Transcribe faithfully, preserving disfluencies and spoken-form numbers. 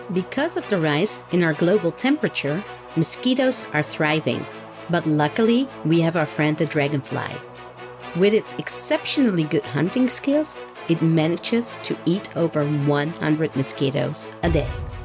Because of the rise in our global temperature, mosquitoes are thriving. But luckily, we have our friend the dragonfly. With its exceptionally good hunting skills, it manages to eat over one hundred mosquitoes a day.